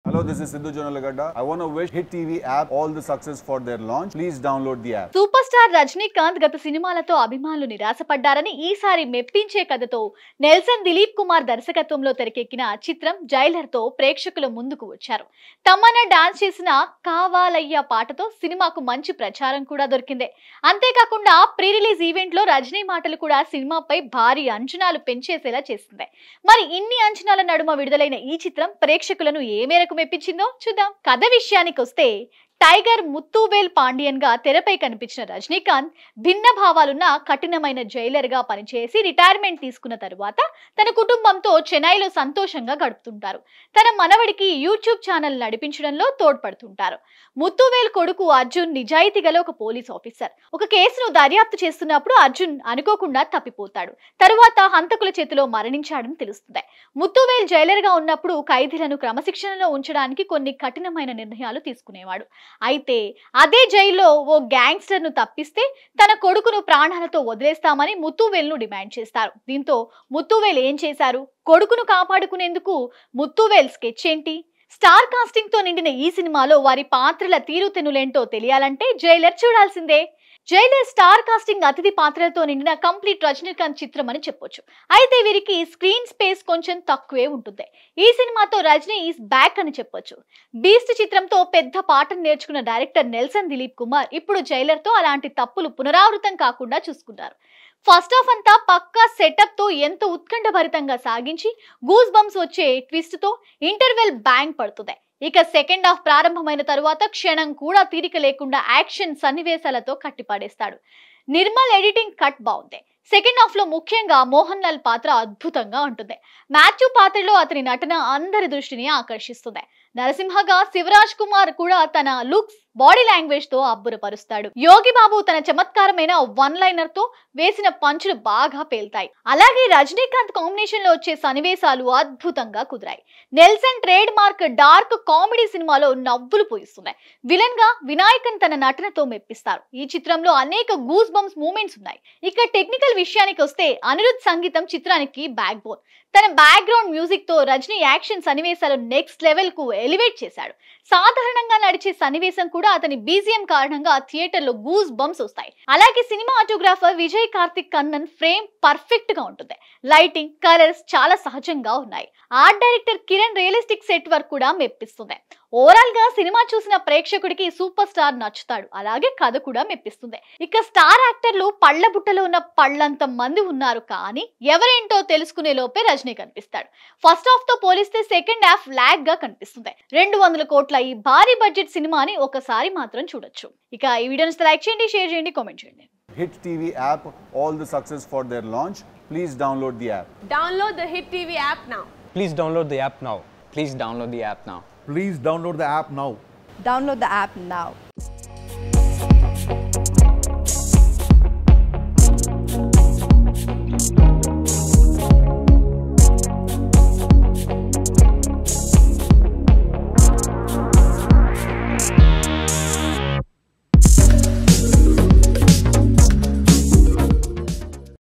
Hello, this is Sidhu Jonalagada. I want to wish Hit TV app all the success for their launch. Please download the app. Super star Rajinikanth గత సినిమాలతో అభిమానులు నిరాశపడ్డారని ఈసారి మెప్పించే కథతో Nelson Dilip Kumar దర్శకత్వంలో తెరకెక్కిన చిత్రం Jailer తో ప్రేక్షకుల ముందుకు వచ్చారు. తమన్నా డాన్స్ చేసిన కావాలయ్య పాటతో సినిమాకు మంచి ప్రచారం కూడా దొరికింది. అంతేకాకుండా ప్రీ రిలీజ్ ఈవెంట్ లో రజనీ మాటలు కూడా సినిమాపై భారీ అంచనాలు పెంచేసేలా చేసింది. మరి ఇన్ని అంచనాల నడుమ విడుదలైన ఈ చిత్రం ప్రేక్షకులను ఏ మేరకు మెప్పించిందో చూద్దాం. కథ విషయానికి వస్తే టైగర్ ముత్తువేల్ పాండియన్ గా తెరపై కనిపించిన రజనీకాంత్ భిన్న భావాలున్న కఠినమైన జైలర్ గా పనిచేసి రిటైర్మెంట్ తీసుకున్న తరువాత తన కుటుంబంతో చెన్నైలో సంతోషంగా గడుపుతుంటారు. తన మనవడికి యూట్యూబ్ ఛానల్ నడిపించడంలో తోడ్పడుతుంటారు. ముత్తువేల్ కొడుకు అర్జున్ నిజాయితీ గల ఒక పోలీస్ ఆఫీసర్. ఒక కేసును దర్యాప్తు చేస్తున్నప్పుడు అర్జున్ అనుకోకుండా తప్పిపోతాడు. తరువాత హంతకుల చేతిలో మరణించాడని తెలుస్తుంది. ముత్తువేల్ జైలర్ గా ఉన్నప్పుడు ఖైదీలను క్రమశిక్షణలో ఉంచడానికి కొన్ని కఠినమైన నిర్ణయాలు తీసుకునేవాడు. అయితే అదే జైల్లో ఓ గ్యాంగ్స్టర్ ను తప్పిస్తే తన కొడుకును ప్రాణాలతో వదిలేస్తామని ముత్తువేల్ ను డిమాండ్ చేస్తారు. దీంతో ముత్తువేల్ ఏం చేశారు? కొడుకును కాపాడుకునేందుకు ముత్తువేల్ స్కెచ్ ఏంటి? స్టార్ కాస్టింగ్ తో నిండిన ఈ సినిమాలో వారి పాత్రల తీరుతెన్నులేంటో తెలియాలంటే జైలర్ చూడాల్సిందే. జైలర్ స్టార్ కాస్టింగ్ అతిథి పాత్రలతో నిండిన కంప్లీట్ రజనీకాంత్ చిత్రం అని చెప్పొచ్చు. అయితే వీరికి స్క్రీన్ స్పేస్ కొంచెం తక్కువే ఉంటుంది. ఈ సినిమాతో రజనీ ఈస్ బ్యాక్ అని చెప్పొచ్చు. బీస్ట్ చిత్రంతో పెద్ద పాఠం నేర్చుకున్న డైరెక్టర్ నెల్సన్ దిలీప్ కుమార్ ఇప్పుడు జైలర్ తో అలాంటి తప్పులు పునరావృతం కాకుండా చూసుకున్నారు. ఫస్ట్ హాఫ్ అంతా పక్కా సెటప్ తో ఎంతో ఉత్కంఠభరితంగా సాగించి గూస్ బంప్స్ వచ్చే ట్విస్ట్ తో ఇంటర్వెల్ బ్యాంగ్ పడుతుంది. ఇక సెకండ్ హాఫ్ ప్రారంభమైన తరువాత క్షణం కూడా తీరిక లేకుండా యాక్షన్ సన్నివేశాలతో కట్టిపడేస్తాడు. నిర్మల్ ఎడిటింగ్ కట్ బాగుంది. సెకండ్ హాఫ్ లో ముఖ్యంగా మోహన్ లాల్ పాత్ర అద్భుతంగా ఉంటుంది. మాథ్యూ పాత్రలో అతని నటన అందరి దృష్టిని ఆకర్షిస్తుంది. నరసింహగా శివరాజ్ కుమార్ కూడా తన లుక్స్ బాడీ లాంగ్వేజ్ తో అబ్బురపరుస్తాడు. యోగి బాబు తన చమత్కారమైన వన్ లైనర్ తో వేసిన పంచులు బాగా పేల్తాయి. అలాగే రజనీకాంత్ కాంబినేషన్ లో వచ్చే సన్నివేశాలు అద్భుతంగా కుదిరాయి. Nelson trademark dark comedy సినిమాలో నవ్వులు పోయిస్తున్నాయి. విలన్ గా వినాయకన్ తన నటనతో మెప్పిస్తారు. ఈ చిత్రంలో అనేక గూస్ బంప్స్ మూమెంట్స్ ఉన్నాయి. ఇక టెక్నికల్ విషయానికి వస్తే అనిరుద్ సంగీతం చిత్రానికి బ్యాక్ బోన్. తన బ్యాక్గ్రౌండ్ మ్యూజిక్ తో రజనీ యాక్షన్ సన్నివేశాలు నెక్స్ట్ లెవెల్ కు ఎలివేట్ చేశాడు. సాధారణంగా నడిచే సన్నివేశం కూడా అతని బీజిఎం కారణంగా థియేటర్ లో గూస్ బంప్స్ వస్తాయి. అలాగే cinematographer Vijay Karthik Kannan frame perfect గా ఉంటుంది. లైటింగ్, కలర్స్ చాలా సహజంగా ఉన్నాయి. Art director Kiran realistic set work కూడా మెప్పిస్తుంది. ఓవరాల్ గా సినిమా చూసిన ప్రేక్షకుడికి సూపర్ స్టార్ నచ్చుతాడు. అలాగే కథ కూడా మెప్పిస్తుంది. ఇక స్టార్ యాక్టర్లు పళ్ళ బుట్టలో ఉన్న పళ్ళంత మంది ఉన్నారు, కానీ ఎవరేంటో తెలుసుకునే లోపే రజనీ కనిపిస్తాడు. ఫస్ట్ హాఫ్ తో పోలిస్తే సెకండ్ హాఫ్ లాగ్ గా కనిపిస్తుంది. 200 కోట్ల ఈ భారీ బడ్జెట్ సినిమాని ఒకసారి మాత్రం చూడొచ్చు. ఇక ఈ వీడియోని లైక్ చేయండి, షేర్ చేయండి, కామెంట్ చేయండి. Hit TV app all the success for their launch. Please download the app. Download the Hit TV app now. Please download the app now. Please download the app now. Please download the app now. Download the app now.